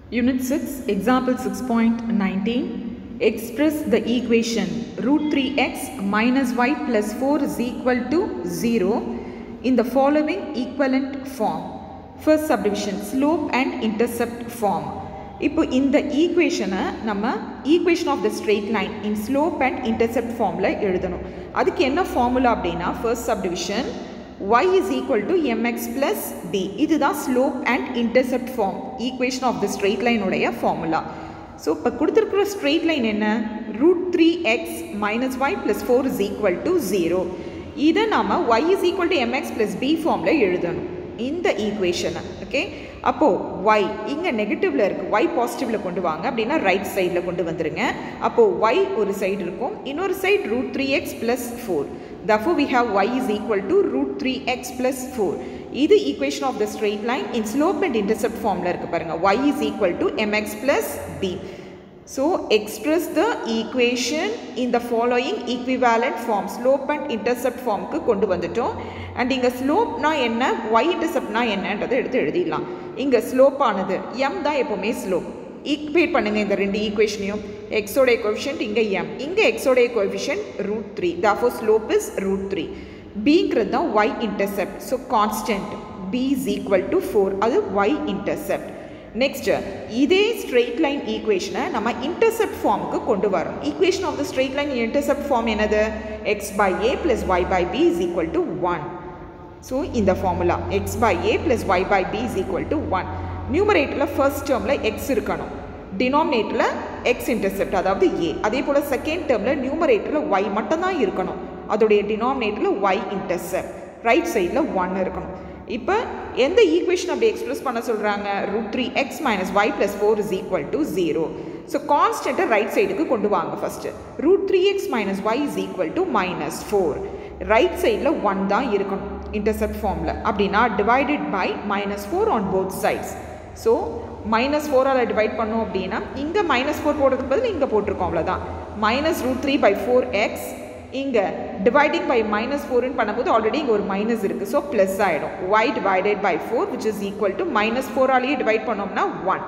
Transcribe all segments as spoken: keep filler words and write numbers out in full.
Unit six, example six point one nine. Express the equation root three x minus y plus four is equal to zero in the following equivalent form. First subdivision, slope and intercept form. இப்போ இந்த ஈக்குவேஷனை நம்ம equation of the straight line in slope and intercept ஃபார்மில் எழுதணும். அதுக்கு என்ன formula அப்படின்னா, first subdivision y is equal to mx plus b. இதுதான் slope and intercept form equation of the straight லைனுடைய ஃபார்முலா. ஸோ இப்போ கொடுத்துருக்குற ஸ்ட்ரெயிட் லைன் என்ன, root three x minus y plus four is equal to zero. இதை நாம் y is equal to mx plus b ஃபார்மில் எழுதணும் இந்த ஈக்குவேஷனை. ஓகே, அப்போது y இங்கே நெகட்டிவில் இருக்குது, y பாசிட்டிவில் கொண்டு வாங்க அப்படின்னா ரைட் சைடில் கொண்டு வந்துடுங்க. அப்போது y ஒரு சைடு இருக்கும், இன்னொரு side root three x plus four. Therefore, we have y is equal to root three x plus four. இது equation of the straight line in slope and intercept formula இருக்கு பாருங்க. Y is equal to mx plus b. So, express the equation in the following equivalent form. Slope and intercept form க்கு கொண்டு வந்துட்டோம். And இங்க slope நா என்ன, y intercept நா என்னன்றதை எடுத்து எழுதிடலாம். இங்க slope ஆனது m தான் எப்பவுமே slope. ஈக்குவேட் பண்ணுங்க இந்த ரெண்டு ஈக்குவேஷனையும். x ஓட கோஎஃபிஷியன்ட் இங்கே m, இங்கே x ஓட coefficient root three. therefore slope is root three. bங்கிறது தான் y intercept. So constant b is equal to four, அது y intercept. நெக்ஸ்ட் இதே ஸ்ட்ரெயிட் லைன் ஈக்குவேஷனை நம்ம இன்டர்செப்ட் ஃபார்முக்கு கொண்டு வரோம். Equation of the straight line intercept form என்னது, x by a plus y by b is equal to one. So இந்த formula x by a plus y by b is equal to one. நியூமரேட்டரில் first டேர்மில் x இருக்கணும், டினாமினேட்டரில் x intercept அதாவது a. அதே போல் second டேர்மில் நியூமரேட்டரில் y மட்டும்தான் இருக்கணும், அதோடைய டினாமினேட்டரில் y இன்டர்செப்ட் ரைட் சைடில் ஒன் இருக்கணும். இப்போ எந்த ஈக்குவேஷன் அப்படி எக்ஸ்பிரஸ் பண்ண சொல்கிறாங்க, root three x minus y plus four is equal to zero. So கான்ஸ்டன்ட்டை ரைட் சைடுக்கு கொண்டு வாங்க. First root three x minus y is equal to minus four. Right சைடில் ஒன் தான் இருக்கணும் இன்டர்செப்ட் ஃபார்மில். அப்படின்னா divided by minus four on both sides. So minus ஃபோரால் டிவைட் பண்ணோம் அப்படின்னா இங்கே மைனஸ் ஃபோர் போடுறதுக்கு பதில் இங்கே போட்டிருக்கோம், அவ்வளோதான். Minus root three by four x, இங்கே டிவைடிங் பை மைனஸ் ஃபோர்னு பண்ணும்போது ஆல்ரெடி இங்கே ஒரு மைனஸ் இருக்குது, ஸோ ப்ளஸ் ஆகிடும். Y divided by four which is equal to minus ஃபோராலேயே டிவைட் பண்ணோம்னா ஒன்.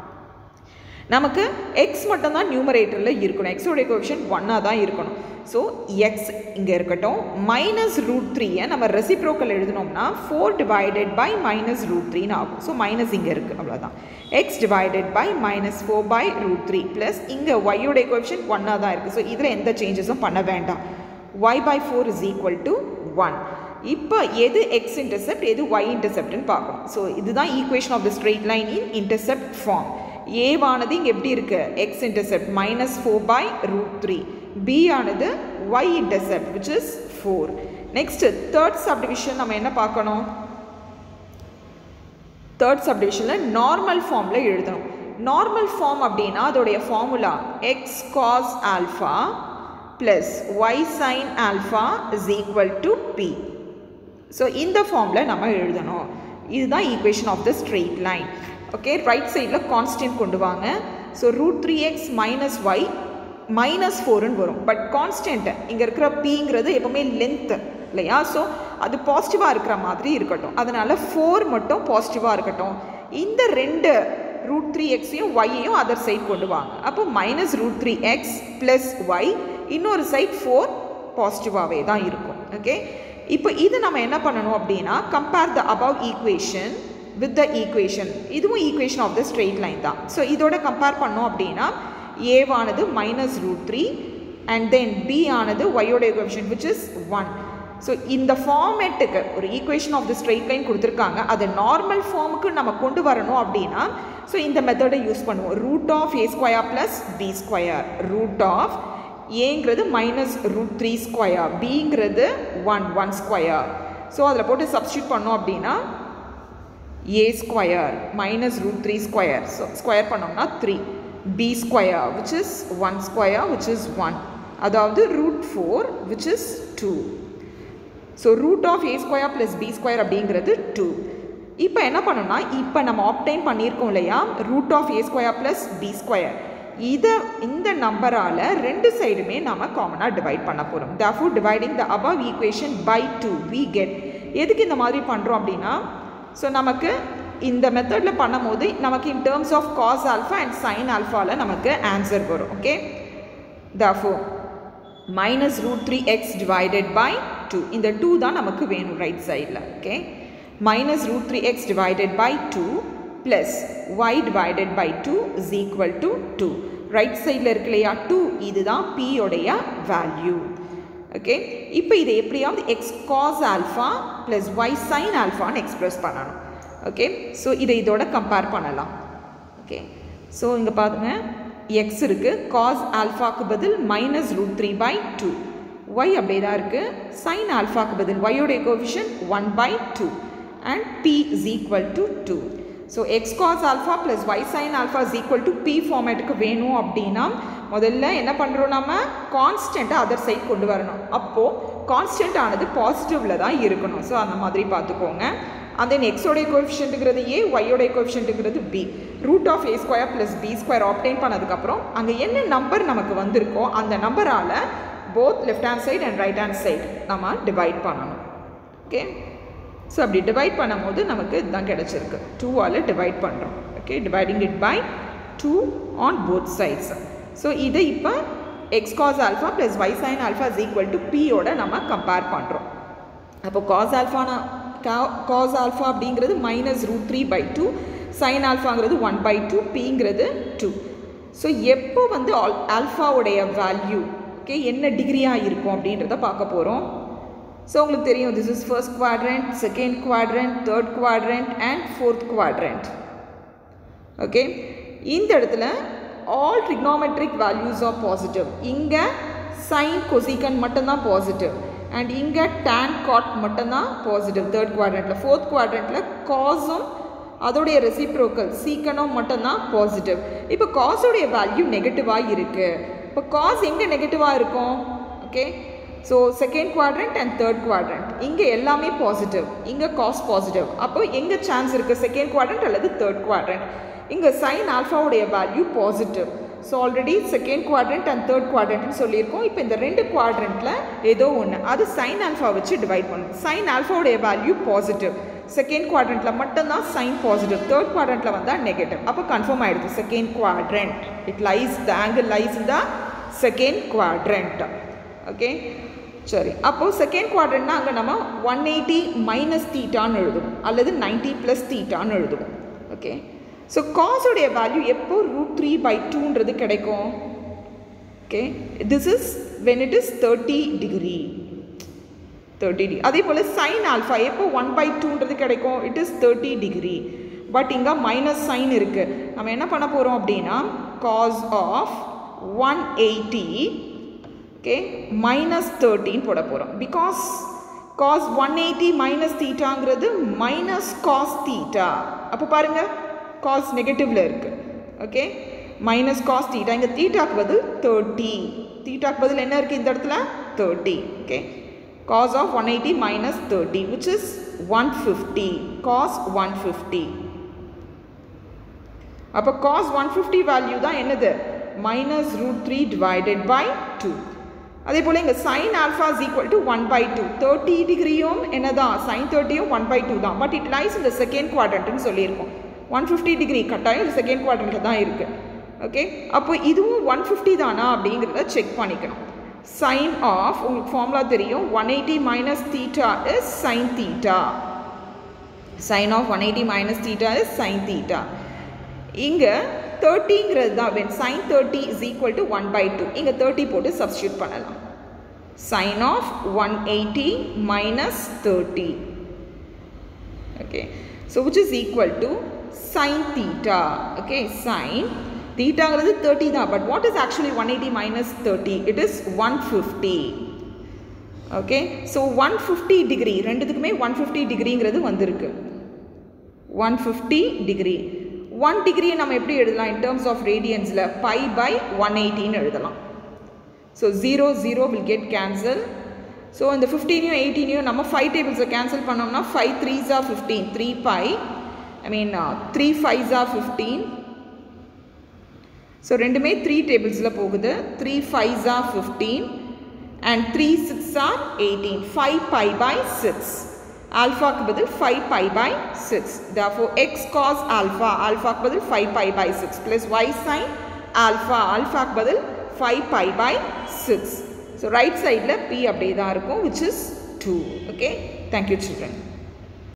நமக்கு எக்ஸ் மட்டும் தான் நியூமரேட்டரில் இருக்கணும், எக்ஸோடைய கோஎஃபிஷியன்ட் ஒன்னாக தான் இருக்கணும். ஸோ எக்ஸ் இங்கே இருக்கட்டும். மைனஸ் ரூட் த்ரீயை நம்ம ரெசிப்ரோக்கல் எழுதினோம்னா four divided by minus root த்ரீன்னு ஆகும். ஸோ மைனஸ் இங்கே இருக்குது, அவ்வளோதான். X divided by minus four by root three plus இங்கே ஒய்யோடைய கோஎஃபிஷியன்ட் ஒன்னாக தான் இருக்குது. ஸோ இதில் எந்த சேஞ்சஸும் பண்ண வேண்டாம். Y by four is equal to one. இப்போ எது எக்ஸ் இன்டர்செப்ட் எது ஒய் இன்டர்செப்ட்னு பார்க்கணும். ஸோ இதுதான் equation of the straight line in intercept form. ஏவானது இங்கே எப்படி இருக்குது, x intercept minus four by root three. B ஆனது y intercept which is four. Next third subdivision நம்ம என்ன பார்க்கணும், தேர்ட் சப்டிவிஷனில் நார்மல் ஃபார்மில் எழுதணும். நார்மல் ஃபார்ம் அப்படின்னா அதோடைய formula x cos alpha plus y sin alpha is equal to p. So இந்த ஃபார்மில் நம்ம எழுதணும். இதுதான் equation of the straight line. Okay, right சைடில் கான்ஸ்டன்ட் கொண்டு வாங்க. So root three x minus y minus ஃபோருன்னு வரும். பட் கான்ஸ்டன்ட்டு இங்கே இருக்கிற பிங்கிறது எப்போவுமே லென்த்து இல்லையா, ஸோ அது பாசிட்டிவாக இருக்கிற மாதிரி இருக்கட்டும். அதனால் ஃபோர் மட்டும் பாசிட்டிவாக இருக்கட்டும். இந்த ரெண்டு ரூட் த்ரீ எக்ஸையும் ஒய்யையும் அதர் சைட் கொண்டு வாங்க. அப்போ minus root three x plus y, இன்னொரு சைட் ஃபோர் பாசிட்டிவாகவே தான் இருக்கும். ஓகே, இப்போ இது நம்ம என்ன பண்ணணும் அப்படின்னா, compare the above equation with the equation. இதுவும் equation of the straight line தான். ஸோ இதோட கம்பேர் பண்ணோம் அப்படின்னா ஏவானது minus root three and then b ஆனது ஒய்யோடைய coefficient which is one. So இந்த ஃபார்மேட்டுக்கு ஒரு equation of the straight line கொடுத்துருக்காங்க, அது நார்மல் ஃபார்முக்கு நம்ம கொண்டு வரணும் அப்படின்னா ஸோ இந்த மெத்தடை யூஸ் பண்ணுவோம். Root of a square plus b square. Root of ஏங்கிறது மைனஸ் ரூட் த்ரீ ஸ்கொயர், பிங்கிறது ஒன் ஒன் ஸ்கொயர். ஸோ அதில் போட்டு சப்ஸ்டியூட் பண்ணோம் அப்படின்னா a square minus root three square, so square பண்ணோம்னா three. b square which is one square which is one, அதாவது root four which is two. so root of a square plus b square அப்படிங்கிறது two. இப்போ என்ன பண்ணணும்னா, இப்போ நம்ம obtain பண்ணியிருக்கோம் இல்லையா root of a square plus b square, இதை இந்த நம்பரால் ரெண்டு சைடுமே நம்ம காமனாக டிவைட் பண்ண போகிறோம். therefore dividing the above equation by two we get. எதுக்கு இந்த மாதிரி பண்ணுறோம் அப்படின்னா, ஸோ நமக்கு இந்த மெத்தடில் பண்ணும் போது நமக்கு in terms of cos alpha and sine ஆல்ஃபாவில் நமக்கு ஆன்சர் வரும். Okay, therefore minus root three x divided by two, இந்த two தான் நமக்கு வேணும் ரைட் சைடில். Okay, minus root three x divided by two plus y divided by two is equal to two. Right சைடில் இருக்கு இல்லையா two, இதுதான் p உடைய வேல்யூ. ஓகே, இப்போ இதை எப்படியாவது x cos alpha plus y sin alpha ன்னு எக்ஸ்பிரஸ் பண்ணணும். ஓகே, ஸோ இதை இதோட கம்பேர் பண்ணலாம். ஓகே, ஸோ இங்கே பாருங்க x இருக்குது, cos ஆல்ஃபாக்கு பதில் minus root three by two, y அப்படியே தான் இருக்குது, sin ஆல்ஃபாக்கு பதில் y உடைய coefficient one by two and p is equal to two. So x cos alpha plus y sin alpha is equal to p ஃபார்மேட்டுக்கு வேணும் அப்படின்னா முதல்ல என்ன பண்ணுறோம், நம்ம கான்ஸ்டண்ட்டை அதர் சைட் கொண்டு வரணும். அப்போது கான்ஸ்டன்ட் ஆனது பாசிட்டிவில் தான் இருக்கணும். ஸோ அந்த மாதிரி பார்த்துக்கோங்க. and then x உடைய கோஎஃபிஷியன்ட்ங்கிறது a, y உடைய கோஎஃபிஷியன்ட்ங்கிறது b. Root of a square plus b square obtain பண்ணதுக்கப்புறம் அங்கே என்ன நம்பர் நமக்கு வந்திருக்கோ அந்த நம்பரால் both left hand side and right hand side நம்ம டிவைட் பண்ணணும். ஓகே, ஸோ அப்படி டிவைட் பண்ணும் போது நமக்கு இதுதான் கிடச்சிருக்கு, டூவால் டிவைட் பண்ணுறோம். Okay, dividing it by two on both sides. So இதை இப்போ x cos alpha plus y sin alpha is equal to p ஓட நம்ம கம்பேர் பண்ணுறோம். அப்போ cos alpha cos alpha அப்படிங்கிறது minus root three by two, sine ஆல்ஃபாங்கிறது one by two, பிங்கிறது two. So எப்போ வந்து ஆல் ஆல்ஃபாவுடைய வேல்யூ ஓகே என்ன டிகிரியாக இருக்கும் அப்படின்றத பார்க்க போகிறோம். ஸோ உங்களுக்கு தெரியும், this is first quadrant, second quadrant, third quadrant and fourth quadrant. Okay, இந்த இடத்துல all trigonometric values are positive. இங்க sin cosecant மட்டும்தான் பாசிட்டிவ் அண்ட் இங்கே tan cot மட்டும்தான் பாசிட்டிவ் தேர்ட் குவாட்ரண்ட்டில். ஃபோர்த் குவாட்ரண்ட்டில் காஸும் அதோடைய ரெசிப்ரோக்கல் சீக்கனும் மட்டும்தான் பாசிட்டிவ். இப்போ காஸோடைய வேல்யூ நெகட்டிவாக இருக்குது. இப்போ காஸ் எங்கே நெகட்டிவாக இருக்கும்? Okay, so second quadrant and third quadrant இங்கே எல்லாமே பாசிட்டிவ், இங்கே காஸ் பாசிட்டிவ். அப்போ எங்கே சான்ஸ் இருக்குது? செகண்ட் குவாட்ரண்ட் அல்லது தேர்ட் குவாட்ரண்ட். இங்கே சைன் ஆல்ஃபாவுடைய value positive. So already second quadrant and third குவாட்ரண்ட்னு சொல்லியிருக்கோம். இப்போ இந்த ரெண்டு குவாட்ரண்ட்டில் ஏதோ ஒன்று அது சைன் ஆல்ஃபா வச்சு டிவைட் பண்ணணும். சைன் ஆல்ஃபாவுடைய வேல்யூ பாசிட்டிவ், செகண்ட் குவாட்ரண்ட்டில் மட்டும்தான் சைன் பாசிட்டிவ், தேர்ட் குவாட்ரண்ட்டில் வந்தால் நெகட்டிவ். அப்போ கன்ஃபார்ம் ஆகிடுது second quadrant. It lies the angle lies in the second quadrant. Okay, சரி. அப்போது செகண்ட் குவாட்ரண்ட்னா அங்கே நம்ம ஒன் எயிட்டி மைனஸ் தீட்டான்னு எழுதுவோம் அல்லது நைன்ட்டி ப்ளஸ் தீட்டான்னு எழுதுவோம். ஓகே, ஸோ காஸோடைய வேல்யூ எப்போ ரூட் த்ரீ பை டூன்றது கிடைக்கும்? Okay, this is when it is thirty degree thirty degree. அதே போல் சைன் ஆல்ஃபா எப்போ ஒன் பை டூன்றது கிடைக்கும்? It is thirty degree. But இங்கே மைனஸ் சைன் இருக்குது. நம்ம என்ன பண்ண போகிறோம் அப்படின்னா cos of one eighty okay minus தேர்ட்டின்னு போட போகிறோம். Because cos one eighty minus தீட்டாங்கிறது மைனஸ் காஸ் தீட்டா. அப்போ பாருங்கள் காஸ் நெகட்டிவ்ல இருக்குது. Okay, minus cos theta. இங்கே தீட்டாக்கு பதில் தேர்ட்டி, தீட்டாக்கு பதில் என்ன இருக்குது இந்த இடத்துல? Thirty. Okay, cos of one eighty minus thirty which is one fifty. Cos one fifty. அப்போ காஸ் ஒன் ஃபிஃப்டி வேல்யூ தான் என்னது? Minus root three divided by two. அதே போல் இங்கே sine alpha is equal to one by two. Thirty டிகிரியும் என்னதான் sine தேர்ட்டியும் one by two தான். பட் இட் லைஸ் இந்த செகண்ட் குவாட்ரண்ட்னு சொல்லியிருக்கோம். ஒன் ஃபிஃப்டி டிகிரி கட்டாயம் செகண்ட் குவாட்ரண்ட்டில் தான் இருக்குது. ஓகே, அப்போ இதுவும் ஒன் ஃபிஃப்டி தானா அப்படிங்கிறத செக் பண்ணிக்கணும். சைன் ஆஃப் உங்களுக்கு ஃபார்முலா தெரியும், one eighty minus theta is sine theta. Sine of one eighty minus theta is sine theta. இங்கே தேர்ட்டிங்கிறது தான் when sine thirty is equal to one by two. இங்கே thirty போட்டு சப்ஸ்டியூட் பண்ணலாம். Sine of one eighty minus thirty. Okay, so which is equal to sin theta. Okay, sin theta is thirty da, but what is actually one eighty minus thirty? It is one fifty. Okay, so one fifty degree ரெண்டுத்துக்குமே one fifty degree ங்கிறது வந்திருக்கு. one fifty degree. one degree நம்ம எப்படி எழுதலாம் in terms of radiansல pi by one eighty ன்னு எழுதலாம். So zero zero will get cancelled. So இந்த fifteen யும் eighteen யும் நம்ம five tables cancel பண்ணோம்னா five threes are fifteen, three pi I mean uh, three fives are fifteen. So ரெண்டுமே three tablesல போகுது. three fives are fifteen and three six are eighteen. five pi by six. ஆல்ஃபாக்கு பதில் five pi by six. therefore x cos alpha ஆல்ஃபாக்கு பதில் five pi by six plus y sin alpha ஆல்ஃபாக்கு பதில் five pi by six. So right சைடில் p அப்படியே தான் இருக்கும் which is two. okay, thank you children.